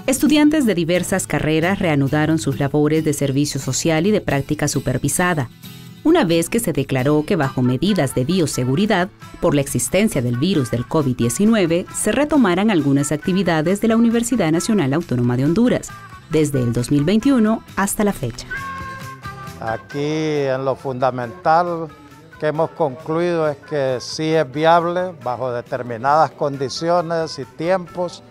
Estudiantes de diversas carreras reanudaron sus labores de servicio social y de práctica supervisada, una vez que se declaró que bajo medidas de bioseguridad, por la existencia del virus del COVID-19, se retomaran algunas actividades de la Universidad Nacional Autónoma de Honduras, desde el 2021 hasta la fecha. Aquí en lo fundamental que hemos concluido es que sí es viable, bajo determinadas condiciones y tiempos,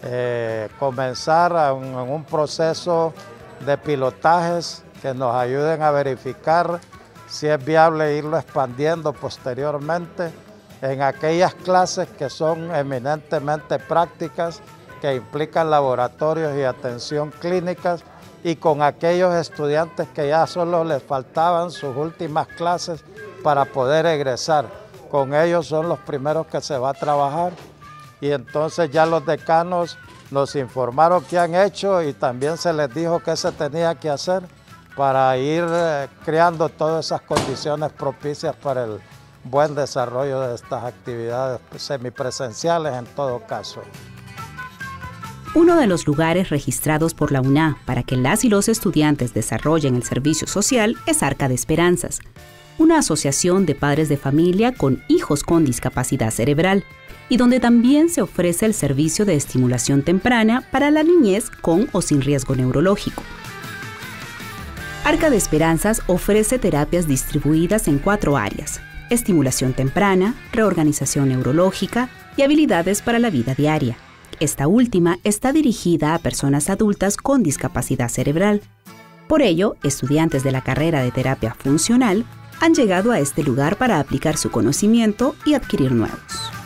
comenzar en un proceso de pilotajes que nos ayuden a verificar si es viable irlo expandiendo posteriormente en aquellas clases que son eminentemente prácticas, que implican laboratorios y atención clínicas, y con aquellos estudiantes que ya solo les faltaban sus últimas clases para poder egresar. Con ellos son los primeros que se va a trabajar, y entonces ya los decanos nos informaron qué han hecho y también se les dijo qué se tenía que hacer para ir creando todas esas condiciones propicias para el buen desarrollo de estas actividades semipresenciales en todo caso. Uno de los lugares registrados por la UNA para que las y los estudiantes desarrollen el servicio social es Arca de Esperanzas, una asociación de padres de familia con hijos con discapacidad cerebral, y donde también se ofrece el servicio de estimulación temprana para la niñez con o sin riesgo neurológico. Arca de Esperanzas ofrece terapias distribuidas en 4 áreas: estimulación temprana, reorganización neurológica y habilidades para la vida diaria. Esta última está dirigida a personas adultas con discapacidad cerebral. Por ello, estudiantes de la carrera de terapia funcional han llegado a este lugar para aplicar su conocimiento y adquirir nuevos.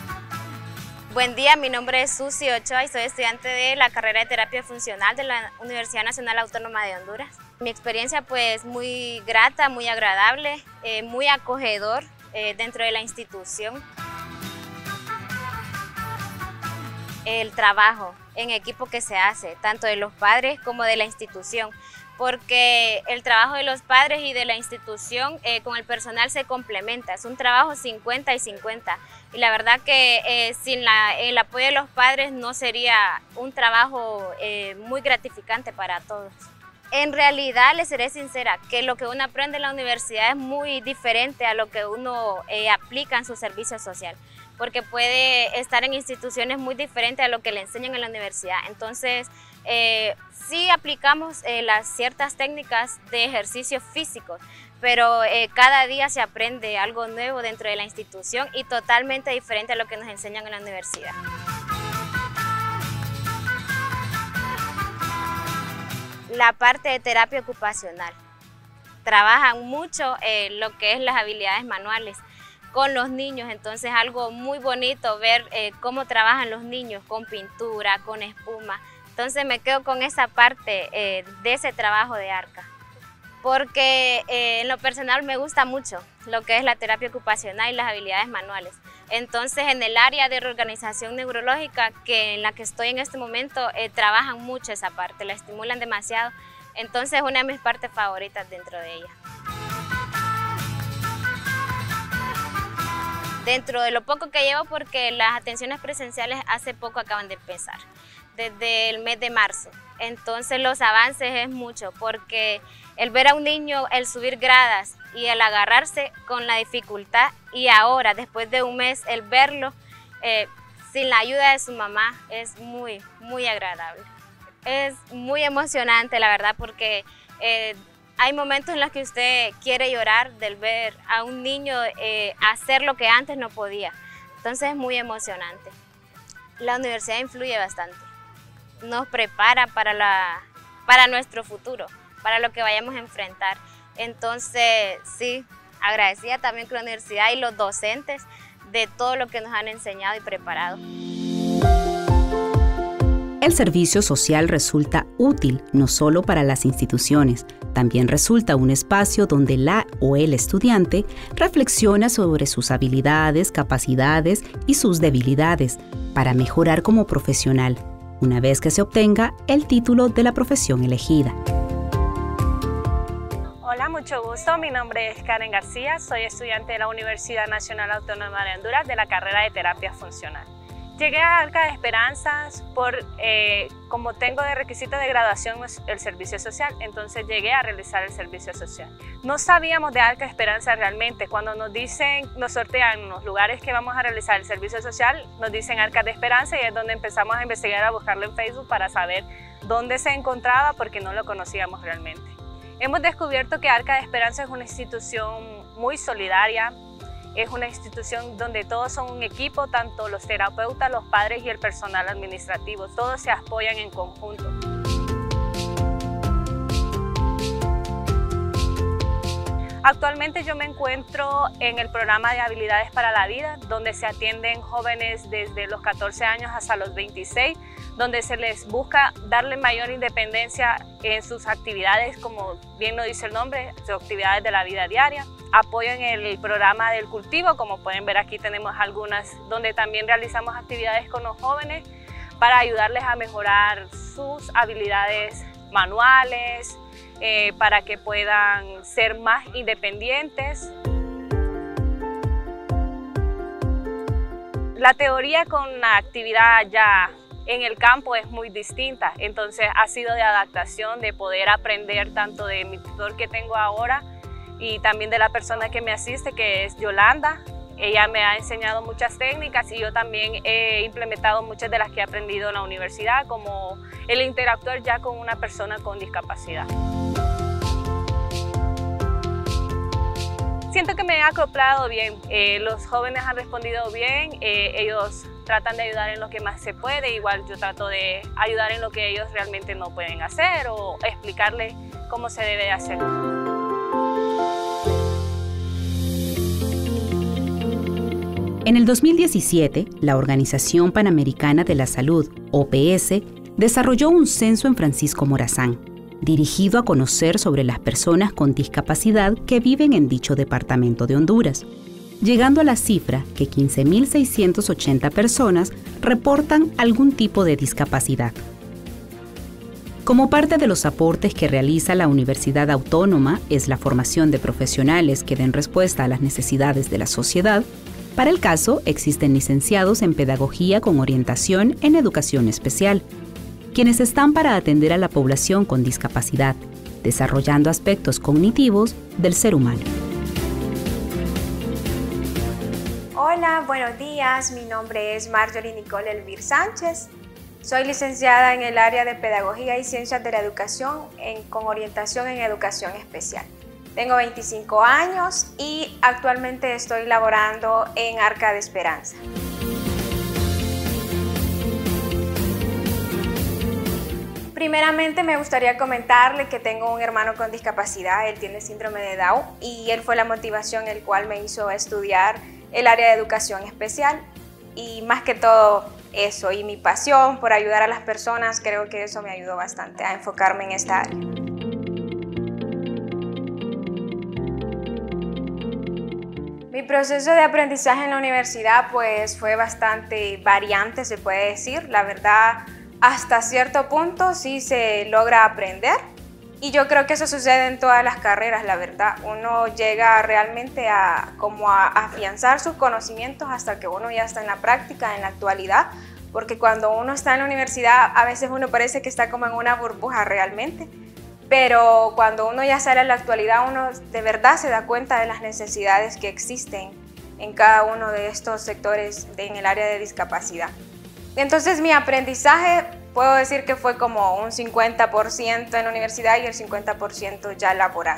Buen día, mi nombre es Susi Ochoa y soy estudiante de la carrera de terapia funcional de la Universidad Nacional Autónoma de Honduras. Mi experiencia pues muy grata, muy agradable, muy acogedor dentro de la institución. El trabajo en equipo que se hace, tanto de los padres como de la institución, porque el trabajo de los padres y de la institución con el personal se complementa, es un trabajo 50 y 50, y la verdad que sin el apoyo de los padres no sería un trabajo muy gratificante para todos. En realidad, les seré sincera, que lo que uno aprende en la universidad es muy diferente a lo que uno aplica en su servicio social, porque puede estar en instituciones muy diferentes a lo que le enseñan en la universidad. Entonces, sí aplicamos las ciertas técnicas de ejercicio físico, pero cada día se aprende algo nuevo dentro de la institución y totalmente diferente a lo que nos enseñan en la universidad. La parte de terapia ocupacional. Trabajan mucho lo que es las habilidades manuales con los niños, entonces algo muy bonito ver cómo trabajan los niños con pintura, con espuma. Entonces me quedo con esa parte de ese trabajo de Arca, porque en lo personal me gusta mucho lo que es la terapia ocupacional y las habilidades manuales. Entonces en el área de reorganización neurológica, en la que estoy en este momento, trabajan mucho esa parte, la estimulan demasiado. Entonces es una de mis partes favoritas dentro de ella. Dentro de lo poco que llevo, porque las atenciones presenciales hace poco acaban de empezar, desde el mes de marzo. Entonces los avances es mucho, porque el ver a un niño, el subir gradas y el agarrarse con la dificultad, y ahora, después de un mes, el verlo sin la ayuda de su mamá es muy, muy agradable. Es muy emocionante, la verdad, porque hay momentos en los que usted quiere llorar del ver a un niño hacer lo que antes no podía. Entonces es muy emocionante. La universidad influye bastante. Nos prepara para nuestro futuro, para lo que vayamos a enfrentar. Entonces, sí, agradecida también con la universidad y los docentes de todo lo que nos han enseñado y preparado. El servicio social resulta útil no solo para las instituciones, también resulta un espacio donde la o el estudiante reflexiona sobre sus habilidades, capacidades y sus debilidades para mejorar como profesional, una vez que se obtenga el título de la profesión elegida. Hola, mucho gusto. Mi nombre es Karen García, soy estudiante de la Universidad Nacional Autónoma de Honduras de la carrera de terapia funcional. Llegué a Arca de Esperanzas como tengo de requisito de graduación el servicio social, entonces llegué a realizar el servicio social. No sabíamos de Arca de Esperanza realmente. Cuando nos sortean los lugares que vamos a realizar el servicio social, nos dicen Arca de Esperanza y es donde empezamos a investigar, a buscarlo en Facebook para saber dónde se encontraba porque no lo conocíamos realmente. Hemos descubierto que Arca de Esperanza es una institución muy solidaria. Es una institución donde todos son un equipo, tanto los terapeutas, los padres y el personal administrativo. Todos se apoyan en conjunto. Actualmente yo me encuentro en el programa de Habilidades para la Vida, donde se atienden jóvenes desde los 14 años hasta los 26, donde se les busca darle mayor independencia en sus actividades, como bien lo dice el nombre, sus actividades de la vida diaria. Apoyan el programa del cultivo, como pueden ver aquí tenemos algunas, donde también realizamos actividades con los jóvenes para ayudarles a mejorar sus habilidades manuales, para que puedan ser más independientes. La teoría con la actividad ya en el campo es muy distinta, entonces ha sido de adaptación, de poder aprender tanto de mi tutor que tengo ahora y también de la persona que me asiste, que es Yolanda. Ella me ha enseñado muchas técnicas y yo también he implementado muchas de las que he aprendido en la universidad, como el interactuar ya con una persona con discapacidad. Siento que me he acoplado bien, los jóvenes han respondido bien, ellos tratan de ayudar en lo que más se puede, igual yo trato de ayudar en lo que ellos realmente no pueden hacer o explicarles cómo se debe de hacer. En el 2017, la Organización Panamericana de la Salud, OPS, desarrolló un censo en Francisco Morazán, dirigido a conocer sobre las personas con discapacidad que viven en dicho departamento de Honduras, llegando a la cifra que 15.680 personas reportan algún tipo de discapacidad. Como parte de los aportes que realiza la Universidad Autónoma es la formación de profesionales que den respuesta a las necesidades de la sociedad. Para el caso, existen licenciados en Pedagogía con orientación en Educación Especial, quienes están para atender a la población con discapacidad, desarrollando aspectos cognitivos del ser humano. Hola, buenos días. Mi nombre es Marjorie Nicole Elvir Sánchez. Soy licenciada en el área de Pedagogía y Ciencias de la Educación con orientación en Educación Especial. Tengo 25 años y actualmente estoy laborando en Arca de Esperanza. Primeramente me gustaría comentarle que tengo un hermano con discapacidad, él tiene síndrome de Down y él fue la motivación el cual me hizo estudiar el área de Educación Especial y más que todo eso y mi pasión por ayudar a las personas, creo que eso me ayudó bastante a enfocarme en esta área. Mi proceso de aprendizaje en la universidad pues fue bastante variante, se puede decir. La verdad, hasta cierto punto sí se logra aprender y yo creo que eso sucede en todas las carreras, la verdad. Uno llega realmente a afianzar sus conocimientos hasta que uno ya está en la práctica, en la actualidad, porque cuando uno está en la universidad a veces uno parece que está como en una burbuja realmente. Pero cuando uno ya sale a la actualidad, uno de verdad se da cuenta de las necesidades que existen en cada uno de estos sectores en el área de discapacidad. Entonces mi aprendizaje puedo decir que fue como un 50% en la universidad y el 50% ya laboral.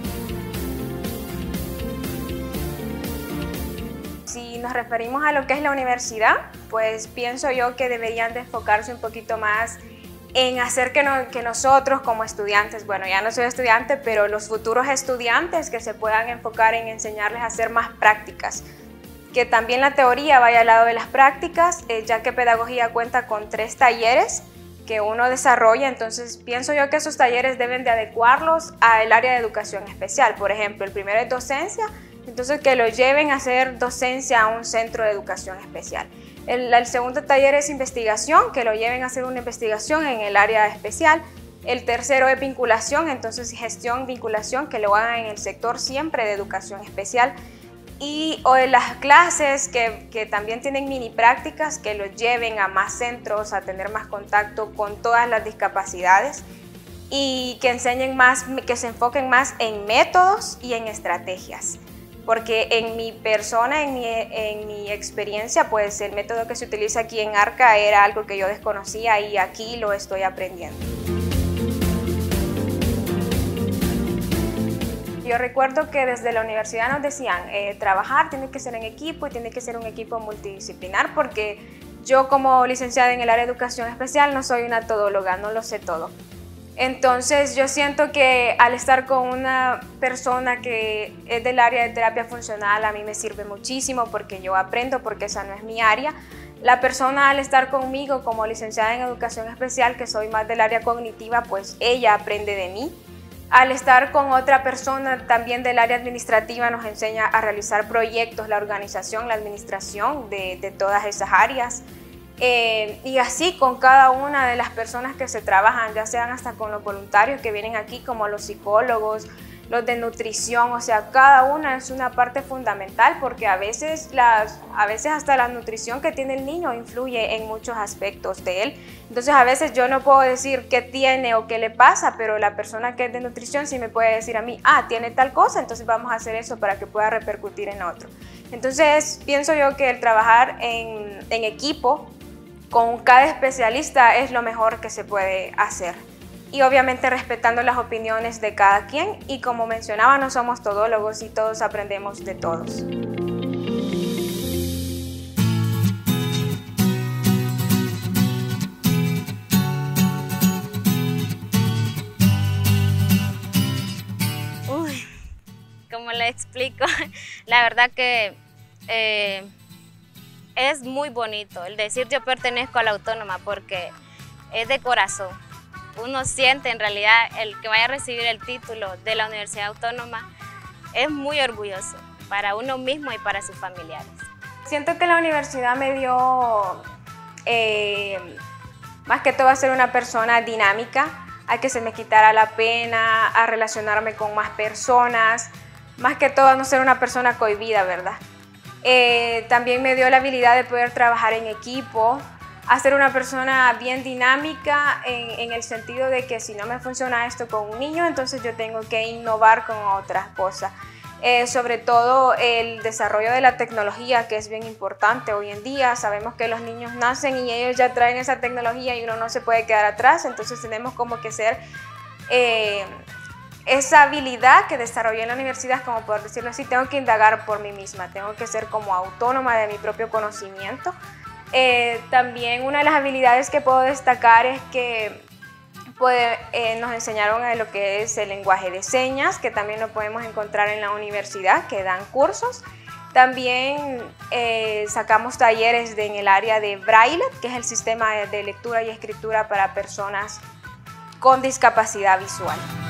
Si nos referimos a lo que es la universidad, pues pienso yo que deberían de enfocarse un poquito más en hacer que nosotros como estudiantes, bueno, ya no soy estudiante, pero los futuros estudiantes que se puedan enfocar en enseñarles a hacer más prácticas. Que también la teoría vaya al lado de las prácticas, ya que pedagogía cuenta con 3 talleres que uno desarrolla, entonces pienso yo que esos talleres deben de adecuarlos al área de educación especial. Por ejemplo, el primero es docencia, entonces que lo lleven a hacer docencia a un centro de educación especial. El segundo taller es investigación, que lo lleven a hacer una investigación en el área especial. El tercero es vinculación, entonces gestión, vinculación, que lo hagan en el sector siempre de educación especial. o en las clases que también tienen mini prácticas que los lleven a más centros, a tener más contacto con todas las discapacidades y que enseñen más, que se enfoquen más en métodos y en estrategias. Porque en mi persona, en mi experiencia, pues el método que se utiliza aquí en ARCA era algo que yo desconocía y aquí lo estoy aprendiendo. Yo recuerdo que desde la universidad nos decían, trabajar tiene que ser en equipo y tiene que ser un equipo multidisciplinar, porque yo como licenciada en el área de educación especial no soy una todóloga, no lo sé todo. Entonces yo siento que al estar con una persona que es del área de terapia funcional a mí me sirve muchísimo porque yo aprendo, porque esa no es mi área. La persona al estar conmigo como licenciada en educación especial, que soy más del área cognitiva, pues ella aprende de mí. Al estar con otra persona también del área administrativa nos enseña a realizar proyectos, la organización, la administración de todas esas áreas. Y así con cada una de las personas que se trabajan, ya sean hasta con los voluntarios que vienen aquí, como los psicólogos, los de nutrición, o sea, cada una es una parte fundamental porque a veces hasta la nutrición que tiene el niño influye en muchos aspectos de él. Entonces a veces yo no puedo decir qué tiene o qué le pasa, pero la persona que es de nutrición sí me puede decir a mí, tiene tal cosa, entonces vamos a hacer eso para que pueda repercutir en otro. Entonces pienso yo que el trabajar en equipo con cada especialista es lo mejor que se puede hacer. Y obviamente respetando las opiniones de cada quien y como mencionaba, no somos todólogos y todos aprendemos de todos. Uy, ¿cómo le explico? La verdad que es muy bonito el decir yo pertenezco a la Autónoma porque es de corazón. Uno siente en realidad el que vaya a recibir el título de la Universidad Autónoma es muy orgulloso para uno mismo y para sus familiares. Siento que la universidad me dio más que todo a ser una persona dinámica, a que se me quitara la pena, a relacionarme con más personas, más que todo a no ser una persona cohibida, ¿verdad? También me dio la habilidad de poder trabajar en equipo, a ser una persona bien dinámica en el sentido de que si no me funciona esto con un niño, entonces yo tengo que innovar con otras cosas. Sobre todo el desarrollo de la tecnología, que es bien importante hoy en día. Sabemos que los niños nacen y ellos ya traen esa tecnología y uno no se puede quedar atrás, entonces tenemos como que ser esa habilidad que desarrollé en la universidad, como por decirlo así, tengo que indagar por mí misma, tengo que ser como autónoma de mi propio conocimiento. También una de las habilidades que puedo destacar es que nos enseñaron a lo que es el lenguaje de señas, que también lo podemos encontrar en la universidad, que dan cursos. También sacamos talleres en el área de Braille, que es el sistema de lectura y escritura para personas con discapacidad visual.